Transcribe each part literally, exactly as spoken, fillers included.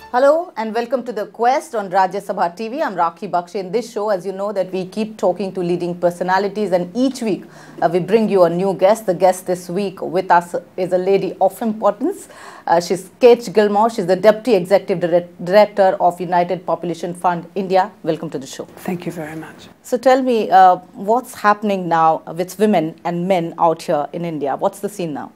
Hello and welcome to The Quest on Rajya Sabha T V. I'm Rakhi Bakshi. In this show, as you know, that we keep talking to leading personalities, and each week uh, we bring you a new guest. The guest this week with us is a lady of importance. Uh, she's Kate Gilmore. She's the Deputy Executive Dire Director of United Population Fund India. Welcome to the show. Thank you very much. So tell me, uh, what's happening now with women and men out here in India? What's the scene now?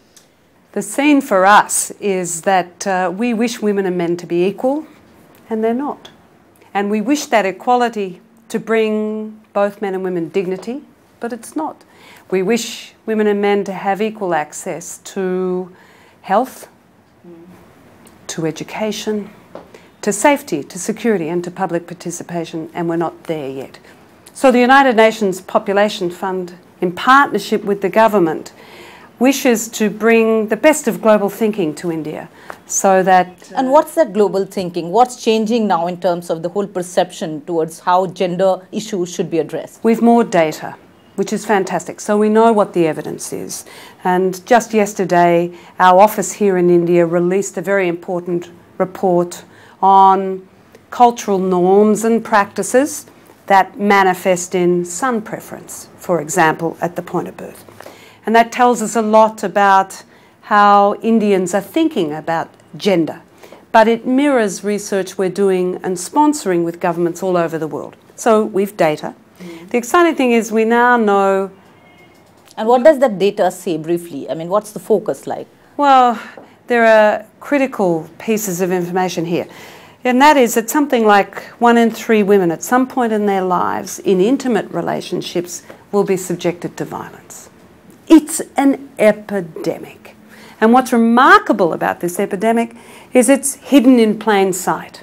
The scene for us is that uh, we wish women and men to be equal, and they're not. And we wish that equality to bring both men and women dignity, but it's not. We wish women and men to have equal access to health, mm. to education, to safety, to security, and to public participation, and we're not there yet. So the United Nations Population Fund, in partnership with the government, wishes to bring the best of global thinking to India so that... Uh, and what's that global thinking? What's changing now in terms of the whole perception towards how gender issues should be addressed? We've more data, which is fantastic. So we know what the evidence is. And just yesterday, our office here in India released a very important report on cultural norms and practices that manifest in son preference, for example, at the point of birth. And that tells us a lot about how Indians are thinking about gender. But it mirrors research we're doing and sponsoring with governments all over the world. So we've data. Mm. The exciting thing is we now know... And what does that data say briefly? I mean, what's the focus like? Well, there are critical pieces of information here. And that is that something like one in three women at some point in their lives in intimate relationships will be subjected to violence. It's an epidemic. And what's remarkable about this epidemic is it's hidden in plain sight.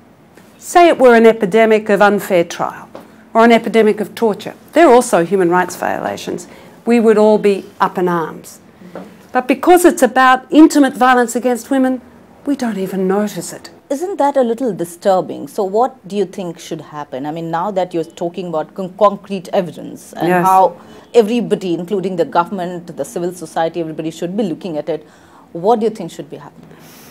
Say it were an epidemic of unfair trial or an epidemic of torture. They're also human rights violations. We would all be up in arms. But because it's about intimate violence against women, we don't even notice it. Isn't that a little disturbing? So what do you think should happen? I mean, now that you're talking about con concrete evidence and yes. how everybody, including the government, the civil society, everybody should be looking at it, what do you think should be happening?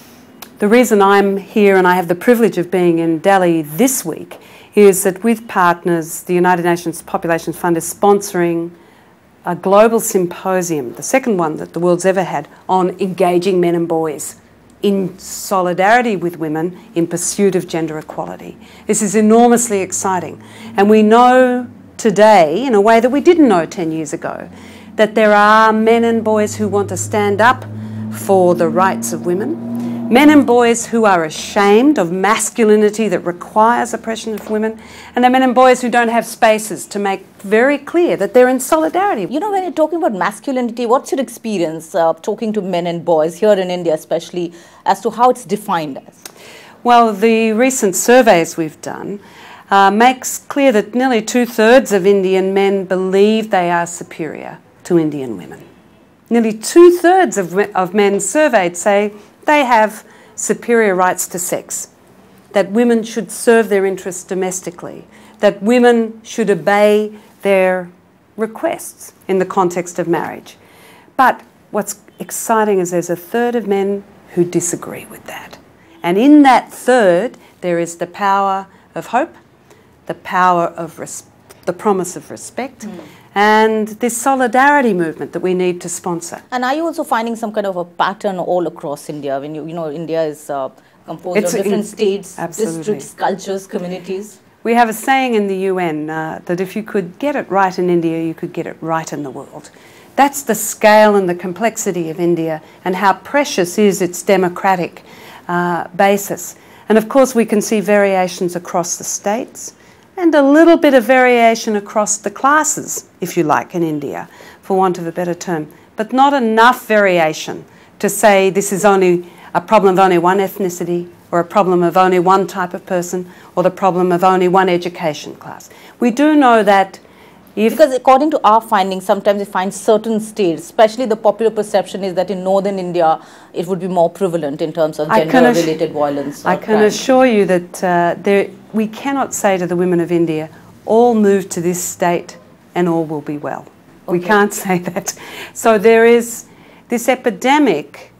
The reason I'm here and I have the privilege of being in Delhi this week is that with partners, the United Nations Population Fund is sponsoring a global symposium, the second one that the world's ever had, on engaging men and boys in solidarity with women in pursuit of gender equality. This is enormously exciting. And we know today, in a way that we didn't know ten years ago, that there are men and boys who want to stand up for the rights of women, men and boys who are ashamed of masculinity that requires oppression of women, and the men and boys who don't have spaces to make very clear that they're in solidarity. You know, when you're talking about masculinity, what's your experience uh, talking to men and boys here in India especially, as to how it's defined as? Well, the recent surveys we've done uh, makes clear that nearly two-thirds of Indian men believe they are superior to Indian women. Nearly two-thirds of, of men surveyed say they have superior rights to sex, that women should serve their interests domestically, that women should obey their requests in the context of marriage. But what's exciting is there's a third of men who disagree with that. And in that third, there is the power of hope, the power of res the promise of respect, mm. and this solidarity movement that we need to sponsor. And are you also finding some kind of a pattern all across India? When you, you know, India is uh, composed it's of different in, states, absolutely. districts, cultures, communities. We have a saying in the U N uh, that if you could get it right in India, you could get it right in the world. That's the scale and the complexity of India and how precious is its democratic uh, basis. And of course we can see variations across the states and a little bit of variation across the classes, if you like, in India, for want of a better term, but not enough variation to say this is only a problem of only one ethnicity or a problem of only one type of person or the problem of only one education class. We do know that if... Because according to our findings, sometimes we find certain states, especially the popular perception is that in northern India, it would be more prevalent in terms of gender-related violence. I can assure you that uh, there, we cannot say to the women of India, all move to this state and all will be well. Okay. We can't say that. So there is this epidemic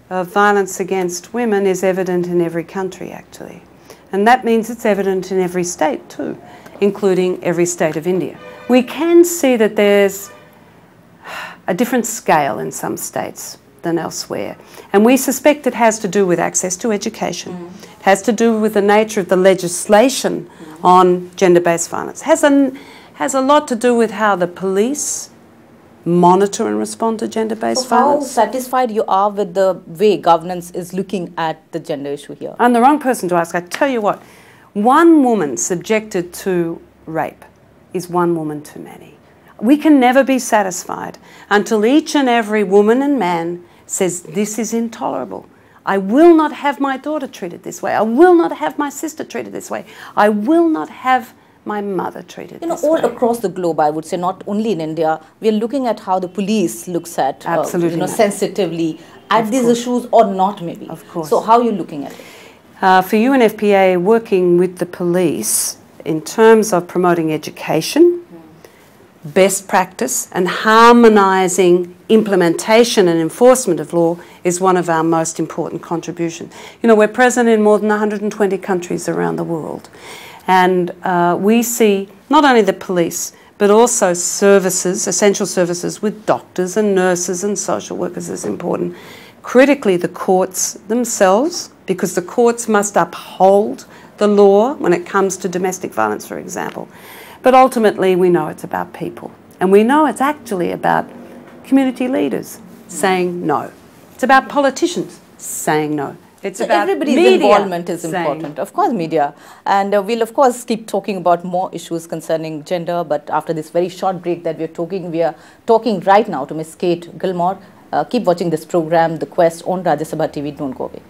of violence against women is evident in every country, actually. And that means it's evident in every state too, including every state of India. We can see that there's a different scale in some states than elsewhere. And we suspect it has to do with access to education. Mm. It has to do with the nature of the legislation mm. on gender-based violence. It has a, has a lot to do with how the police monitor and respond to gender-based so violence. How satisfied you are with the way governance is looking at the gender issue here? I'm the wrong person to ask. I tell you what, one woman subjected to rape is one woman too many. We can never be satisfied until each and every woman and man says, this is intolerable. I will not have my daughter treated this way. I will not have my sister treated this way. I will not have my mother treated you know, this all way. across the globe, I would say, not only in India, we are looking at how the police looks at, Absolutely uh, you know, not. sensitively at Of these course. issues or not maybe. Of course. So how are you looking at it? Uh, for U N F P A, working with the police in terms of promoting education, mm. best practice and harmonising implementation and enforcement of law is one of our most important contributions. You know, we're present in more than one hundred twenty countries around the world. And uh, we see not only the police, but also services, essential services with doctors and nurses and social workers is important. Critically, the courts themselves, because the courts must uphold the law when it comes to domestic violence, for example. But ultimately, we know it's about people. And we know it's actually about community leaders saying no. It's about politicians saying no. It's so about everybody's media involvement is saying. important. Of course, media. And uh, we'll, of course, keep talking about more issues concerning gender. But after this very short break that we're talking, we are talking right now to Miss Kate Gilmore. Uh, keep watching this program, The Quest, on Rajya Sabha T V. Don't go away.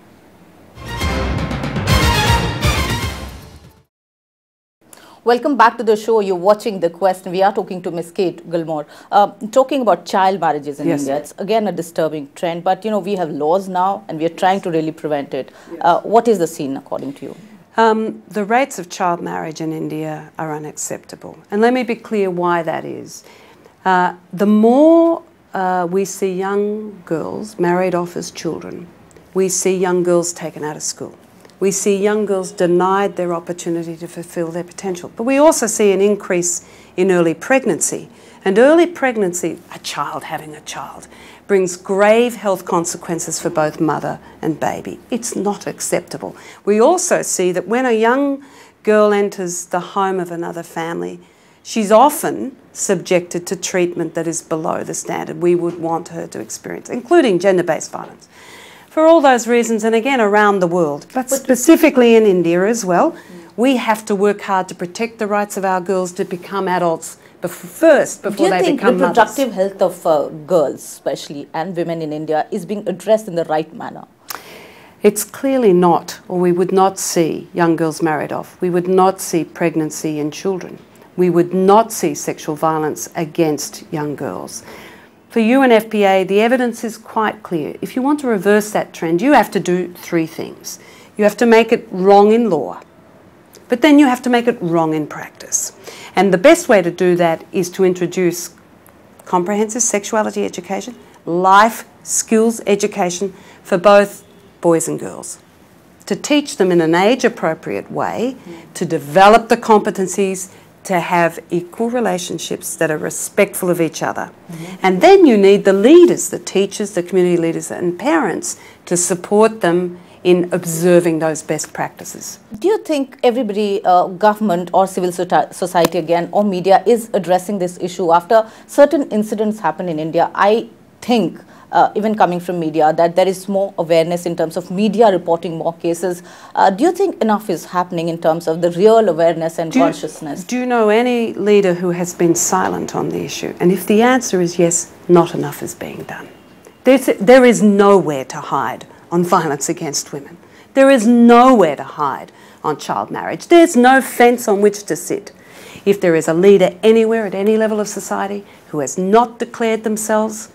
Welcome back to the show. You're watching The Quest, and we are talking to Miss Kate Gilmore. Uh, talking about child marriages in yes. India, it's again a disturbing trend, but you know, we have laws now and we are trying to really prevent it. Yes. Uh, what is the scene according to you? Um, the rates of child marriage in India are unacceptable. And let me be clear why that is. Uh, the more uh, we see young girls married off as children, we see young girls taken out of school. We see young girls denied their opportunity to fulfil their potential. But we also see an increase in early pregnancy. And early pregnancy, a child having a child, brings grave health consequences for both mother and baby. It's not acceptable. We also see that when a young girl enters the home of another family, she's often subjected to treatment that is below the standard we would want her to experience, including gender-based violence. For all those reasons, and again around the world, but specifically in India as well, mm. we have to work hard to protect the rights of our girls to become adults bef first before they become mothers. Do you think reproductive health of uh, girls, especially, and women in India is being addressed in the right manner? It's clearly not, or we would not see young girls married off. We would not see pregnancy in children. We would not see sexual violence against young girls. For U N F P A, the evidence is quite clear. If you want to reverse that trend, you have to do three things. You have to make it wrong in law, but then you have to make it wrong in practice. And the best way to do that is to introduce comprehensive sexuality education, life skills education for both boys and girls. To teach them in an age-appropriate way, to develop the competencies, to have equal relationships that are respectful of each other. Mm-hmm. And then you need the leaders, the teachers, the community leaders and parents to support them in observing those best practices. Do you think everybody, uh, government or civil society again, or media is addressing this issue? After certain incidents happen in India, I think Uh, even coming from media, that there is more awareness in terms of media reporting more cases. Uh, do you think enough is happening in terms of the real awareness and do consciousness? You, do you know any leader who has been silent on the issue? And if the answer is yes, not enough is being done. There's, there is nowhere to hide on violence against women. There is nowhere to hide on child marriage. There's no fence on which to sit. If there is a leader anywhere at any level of society who has not declared themselves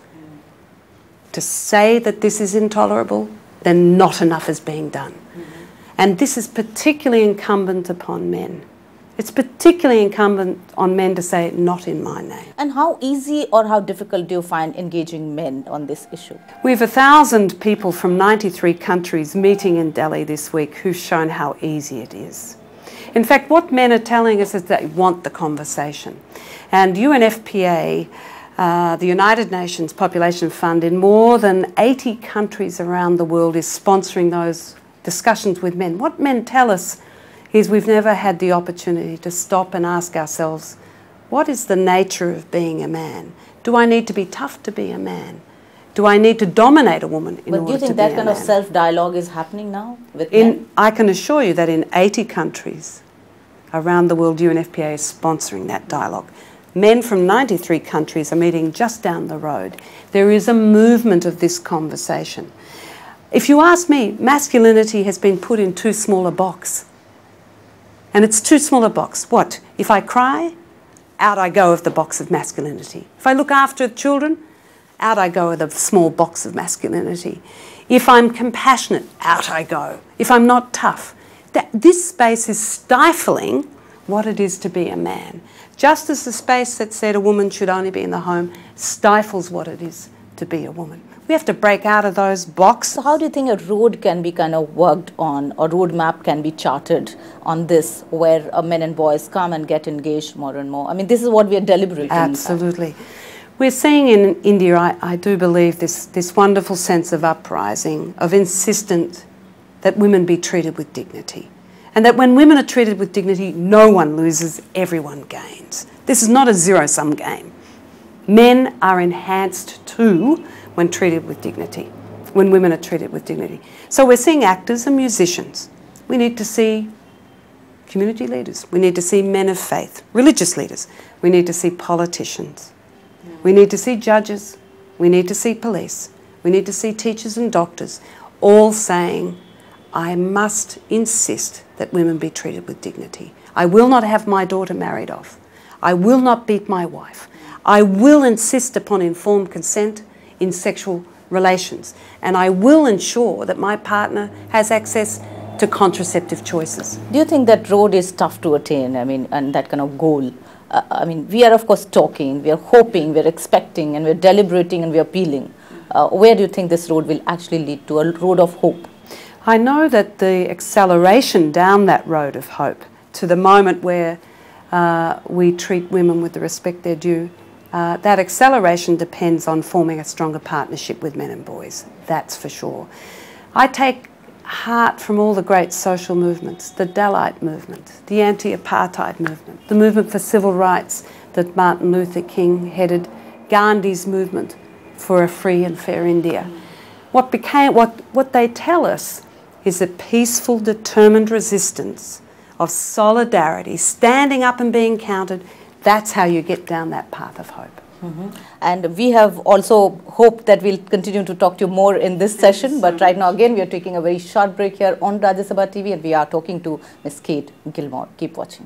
to say that this is intolerable, then not enough is being done. Mm-hmm. And this is particularly incumbent upon men. It's particularly incumbent on men to say, not in my name. And how easy or how difficult do you find engaging men on this issue? We have a thousand people from ninety-three countries meeting in Delhi this week who've shown how easy it is. In fact, what men are telling us is they want the conversation. And U N F P A, uh, the United Nations Population Fund, in more than eighty countries around the world is sponsoring those discussions with men. What men tell us is we've never had the opportunity to stop and ask ourselves, what is the nature of being a man? Do I need to be tough to be a man? Do I need to dominate a woman in but order to be a man? But do you think that kind of self-dialogue is happening now with in, men? I can assure you that in eighty countries around the world, U N F P A is sponsoring that dialogue. Men from ninety-three countries are meeting just down the road. There is a movement of this conversation. If you ask me, masculinity has been put in too small a box. And it's too small a box. What? If I cry, out I go of the box of masculinity. If I look after children, out I go of the small box of masculinity. If I'm compassionate, out I go. If I'm not tough. That, this space is stifling what it is to be a man. Just as the space that said a woman should only be in the home stifles what it is to be a woman. We have to break out of those boxes. So how do you think a road can be kind of worked on, or roadmap can be charted on this, where uh, men and boys come and get engaged more and more? I mean, this is what we are deliberating. Absolutely. We're seeing in India, I, I do believe, this, this wonderful sense of uprising, of insistence that women be treated with dignity. And that when women are treated with dignity, no one loses, everyone gains. This is not a zero-sum game. Men are enhanced too when treated with dignity, when women are treated with dignity. So we're seeing actors and musicians. We need to see community leaders. We need to see men of faith, religious leaders. We need to see politicians. We need to see judges. We need to see police. We need to see teachers and doctors, all saying, I must insist that women be treated with dignity. I will not have my daughter married off. I will not beat my wife. I will insist upon informed consent in sexual relations. And I will ensure that my partner has access to contraceptive choices. Do you think that road is tough to attain, I mean, and that kind of goal? Uh, I mean, we are of course talking, we are hoping, we are expecting, and we are deliberating and we are appealing. Uh, where do you think this road will actually lead to, a road of hope? I know that the acceleration down that road of hope to the moment where uh, we treat women with the respect they're due, uh, that acceleration depends on forming a stronger partnership with men and boys, that's for sure. I take heart from all the great social movements, the Dalit movement, the anti-apartheid movement, the movement for civil rights that Martin Luther King headed, Gandhi's movement for a free and fair India. What became, what, what they tell us is a peaceful, determined resistance of solidarity, standing up and being counted. That's how you get down that path of hope. Mm-hmm. And we have also hoped that we'll continue to talk to you more in this session, but right now again we are taking a very short break here on Rajya Sabha T V, and we are talking to Miz Kate Gilmore. Keep watching.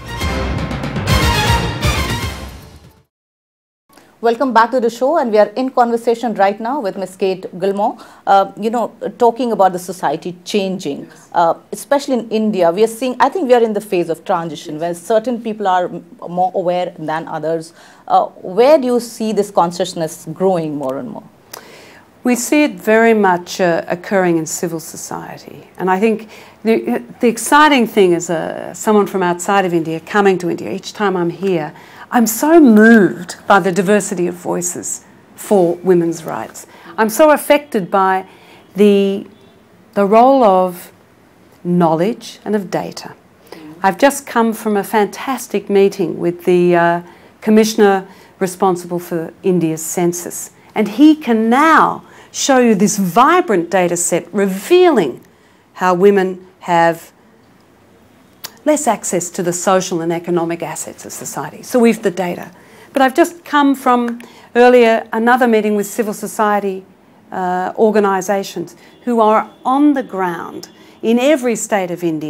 Welcome back to the show, and we are in conversation right now with Miz Kate Gilmore, uh, you know, talking about the society changing, uh, especially in India. We are seeing, I think we are in the phase of transition where certain people are more aware than others. Uh, where do you see this consciousness growing more and more? We see it very much uh, occurring in civil society. And I think the, the exciting thing is uh, someone from outside of India coming to India, each time I'm here, I'm so moved by the diversity of voices for women's rights. I'm so affected by the, the role of knowledge and of data. I've just come from a fantastic meeting with the uh, Commissioner responsible for India's census, and he can now show you this vibrant data set revealing how women have less access to the social and economic assets of society. So we've the data. But I've just come from earlier another meeting with civil society uh, organisations who are on the ground in every state of India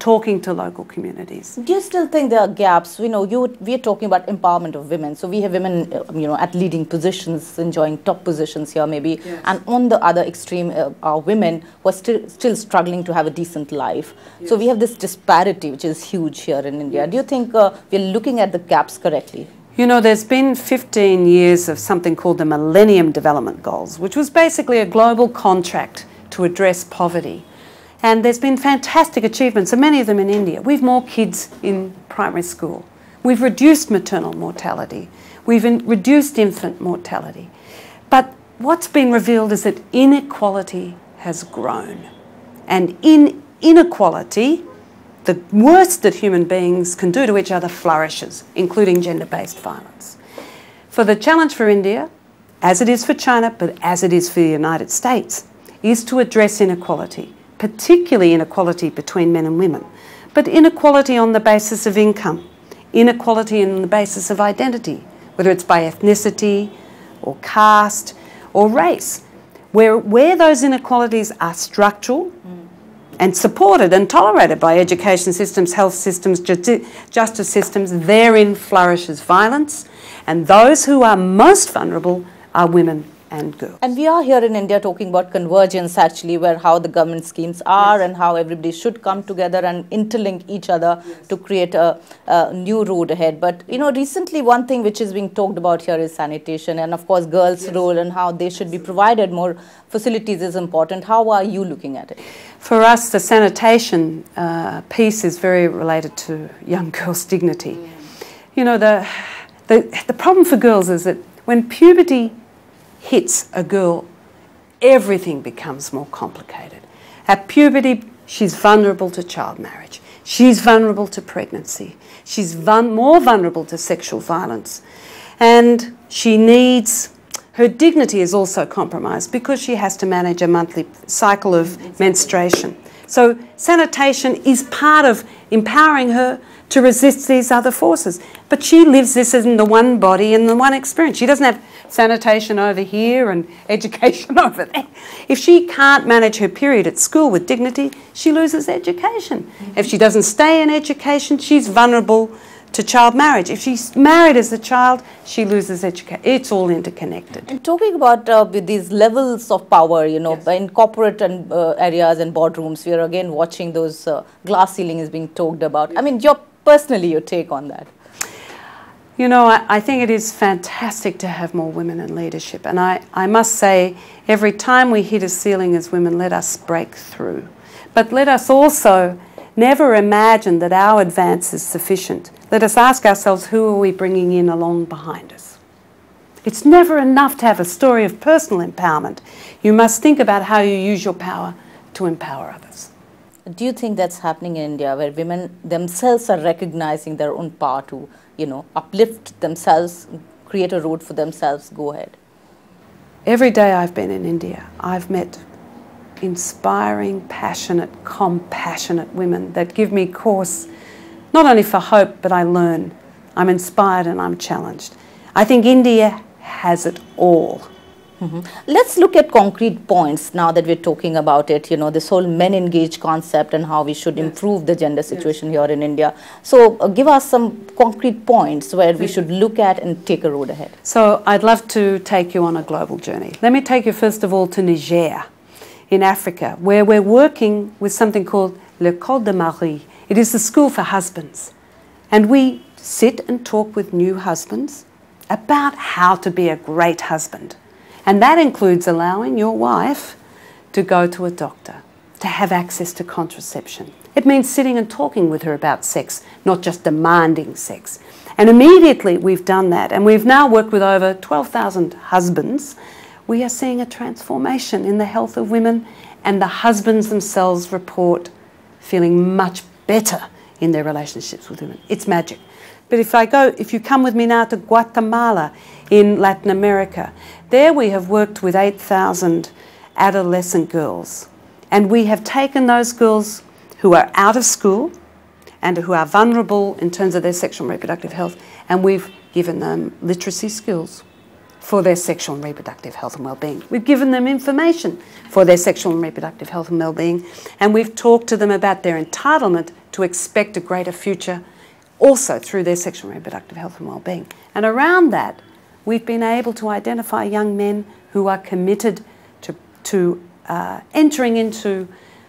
talking to local communities. Do you still think there are gaps? You know, you, we're talking about empowerment of women. So we have women, uh, you know, at leading positions, enjoying top positions here maybe. Yes. And on the other extreme uh, are women who are still, still struggling to have a decent life. Yes. So we have this disparity, which is huge here in India. Yes. Do you think uh, we're looking at the gaps correctly? You know, there's been fifteen years of something called the Millennium Development Goals, which was basically a global contract to address poverty. And there's been fantastic achievements, and many of them in India. We've more kids in primary school. We've reduced maternal mortality. We've in reduced infant mortality. But what's been revealed is that inequality has grown. And in inequality, the worst that human beings can do to each other flourishes, including gender-based violence. For the challenge for India, as it is for China, but as it is for the United States, is to address inequality, particularly inequality between men and women, but inequality on the basis of income, inequality on the basis of identity, whether it's by ethnicity or caste or race, where, where those inequalities are structural mm. and supported and tolerated by education systems, health systems, ju justice systems, therein flourishes violence, and those who are most vulnerable are women and girls. And we are here in India talking about convergence actually, where how the government schemes are yes. and how everybody should come together and interlink each other yes. to create a, a new road ahead. But you know, recently one thing which is being talked about here is sanitation, and of course girls' yes. role and how they should be provided more facilities is important. How are you looking at it? For us, the sanitation uh, piece is very related to young girls' dignity. Mm. You know, the, the, the problem for girls is that when puberty hits a girl, everything becomes more complicated. At puberty, she's vulnerable to child marriage. She's vulnerable to pregnancy. She's vul- more vulnerable to sexual violence. And she needs, her dignity is also compromised because she has to manage a monthly cycle of exactly. menstruation. So sanitation is part of empowering her to resist these other forces. But she lives this in the one body and the one experience. She doesn't have sanitation over here and education over there. If she can't manage her period at school with dignity, she loses education. Mm-hmm. If she doesn't stay in education, she's vulnerable to child marriage. If she's married as a child, she loses education. It's all interconnected. And talking about uh, with these levels of power, you know, yes. in corporate and uh, areas and boardrooms, we are again watching those uh, glass ceilings being talked about. Yes. I mean, your personally, your take on that? You know, I, I think it is fantastic to have more women in leadership. And I, I must say, every time we hit a ceiling as women, let us break through. But let us also never imagine that our advance is sufficient. Let us ask ourselves, who are we bringing in along behind us? It's never enough to have a story of personal empowerment. You must think about how you use your power to empower others. Do you think that's happening in India, where women themselves are recognizing their own power to, you know, uplift themselves, create a road for themselves, go ahead? Every day I've been in India, I've met inspiring, passionate, compassionate women that give me cause, not only for hope, but I learn. I'm inspired and I'm challenged. I think India has it all. Mm-hmm. Let's look at concrete points now that we're talking about it, you know, this whole men engaged concept and how we should yes. improve the gender situation yes. here in India. So uh, give us some concrete points where we should look at and take a road ahead. So I'd love to take you on a global journey. Let me take you first of all to Niger in Africa, where we're working with something called L'École de Marie. It is the school for husbands. And we sit and talk with new husbands about how to be a great husband. And that includes allowing your wife to go to a doctor, to have access to contraception. It means sitting and talking with her about sex, not just demanding sex. And immediately we've done that, and we've now worked with over twelve thousand husbands. We are seeing a transformation in the health of women, and the husbands themselves report feeling much better in their relationships with women. It's magic. But if I go, if you come with me now to Guatemala in Latin America, there we have worked with eight thousand adolescent girls. And we have taken those girls who are out of school and who are vulnerable in terms of their sexual and reproductive health, and we've given them literacy skills for their sexual and reproductive health and well-being. We've given them information for their sexual and reproductive health and well-being, and we've talked to them about their entitlement to expect a greater future also through their sexual and reproductive health and well-being. And around that, we've been able to identify young men who are committed to, to uh, entering into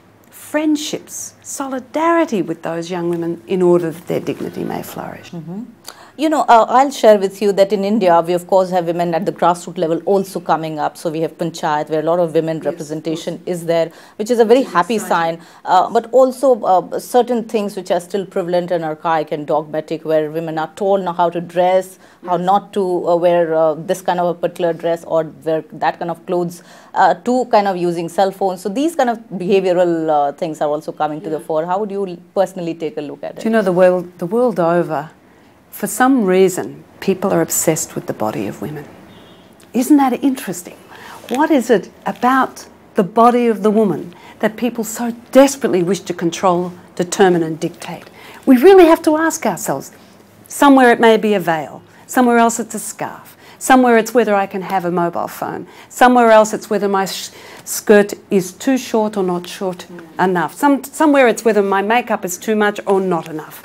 friendships, solidarity with those young women in order that their dignity may flourish. Mm-hmm. You know, uh, I'll share with you that in India, we of course have women at the grassroots level also coming up. So we have Panchayat, where a lot of women yes, representation is there, which is a very happy sign. Uh, but also uh, certain things which are still prevalent and archaic and dogmatic, where women are told now how to dress, yes. how not to uh, wear uh, this kind of a particular dress or wear that kind of clothes, uh, to kind of using cell phones. So these kind of behavioral uh, things are also coming yeah. to the fore. How would you personally take a look at it? Do you know, the world, the world over, for some reason, people are obsessed with the body of women. Isn't that interesting? What is it about the body of the woman that people so desperately wish to control, determine and dictate? We really have to ask ourselves. Somewhere it may be a veil, somewhere else it's a scarf, somewhere it's whether I can have a mobile phone, somewhere else it's whether my sh skirt is too short or not short mm. enough, Some, somewhere it's whether my makeup is too much or not enough.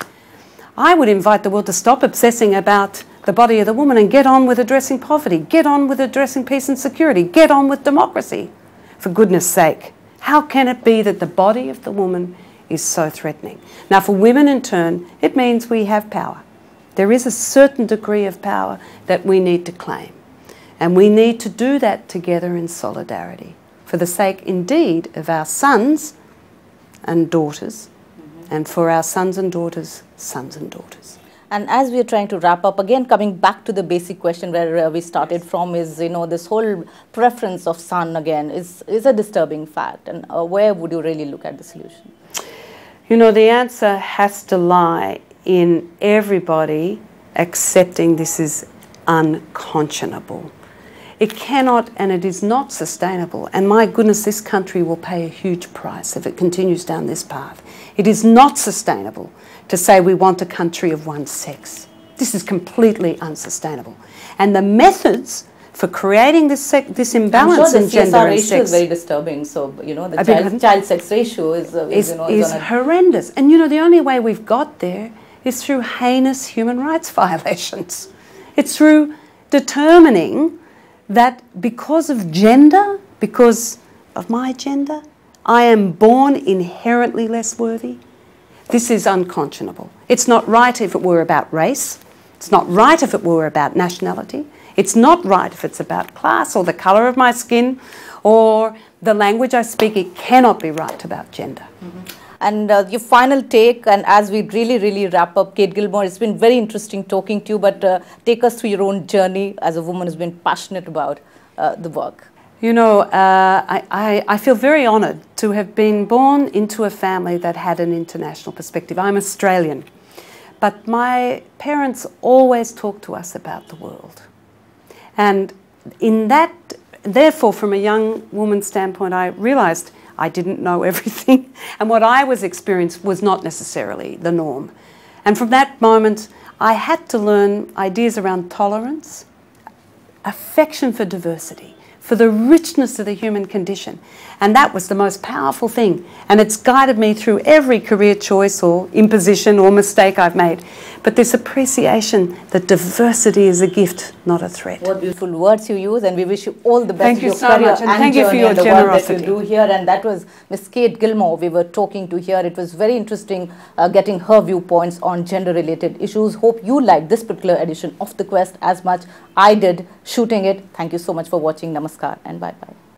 I would invite the world to stop obsessing about the body of the woman and get on with addressing poverty, get on with addressing peace and security, get on with democracy. For goodness sake, how can it be that the body of the woman is so threatening? Now, for women in turn, it means we have power. There is a certain degree of power that we need to claim. And we need to do that together in solidarity, for the sake, indeed, of our sons and daughters, and for our sons and daughters, sons and daughters. And as we are trying to wrap up, again, coming back to the basic question where uh, we started from is, you know, this whole preference of son again is, is a disturbing fact. And uh, where would you really look at the solution? You know, the answer has to lie in everybody accepting this is unconscionable. It cannot and it is not sustainable. And my goodness, this country will pay a huge price if it continues down this path. It is not sustainable to say we want a country of one sex. This is completely unsustainable. And the methods for creating this, sec this imbalance in gender and sex... I'm sure the C S R ratio is very disturbing. So, you know, the child, child sex ratio is... Uh, is, is, you know, is, is horrendous. And, you know, the only way we've got there is through heinous human rights violations. It's through determining that because of gender, because of my gender, I am born inherently less worthy. This is unconscionable. It's not right if it were about race. It's not right if it were about nationality. It's not right if it's about class or the colour of my skin or the language I speak. It cannot be right about gender. Mm-hmm. And uh, your final take, and as we really, really wrap up, Kate Gilmore, it's been very interesting talking to you, but uh, take us through your own journey as a woman who's been passionate about uh, the work. You know, uh, I, I, I feel very honoured to have been born into a family that had an international perspective. I'm Australian, but my parents always talked to us about the world. And in that, therefore, from a young woman's standpoint, I realised I didn't know everything, and what I was experiencing was not necessarily the norm. And from that moment, I had to learn ideas around tolerance, affection for diversity, for the richness of the human condition. And that was the most powerful thing. And it's guided me through every career choice or imposition or mistake I've made. But this appreciation that diversity is a gift, not a threat. What beautiful words you use, and we wish you all the best. Thank you so much, and thank you for your generosity. That you do here, and that was Miss Kate Gilmore we were talking to here. It was very interesting uh, getting her viewpoints on gender-related issues. Hope you liked this particular edition of The Quest as much I did shooting it. Thank you so much for watching. Namaskar and bye-bye.